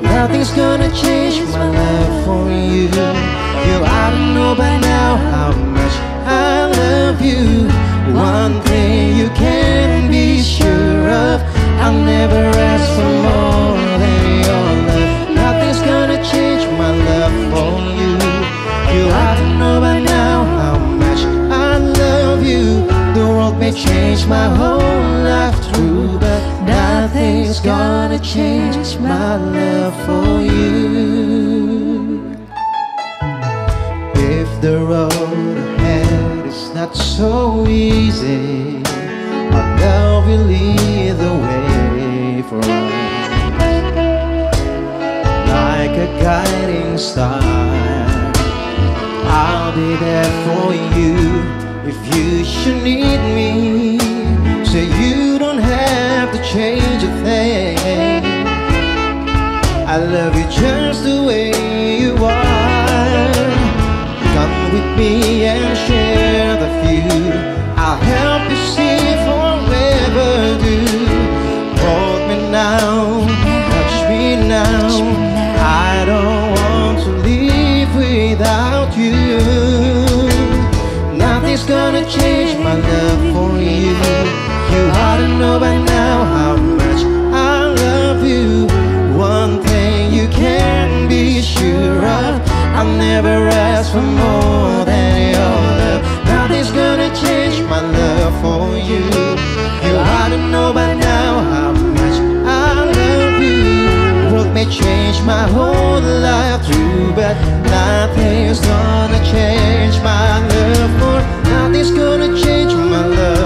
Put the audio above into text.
nothing's gonna change my love for you. You ought to know by now how much I love you. One thing you can be sure of, I'll never ask for more than your love. Nothing's gonna change my love for you. You ought to know by now how much I love you. The world may change my whole life through, but nothing's gonna change my love for you. If the road ahead is not so easy, our love will lead the way for us, like a guiding star. I'll be there for you if you should need me. So you don't have to change a thing. I love you just the way you are. Come with me and share the view. I'll help you see forever do. Hold me now, touch me now. I don't want to leave without you. Nothing's gonna change my love for you. You ought to know by now how much I love you. One thing you can be sure of, I'll never ask for more than your love. Nothing's gonna change my love for you. You ought to know by now how much I love you. The world may change my whole life through, but nothing's gonna change my love for. Nothing's gonna change my love.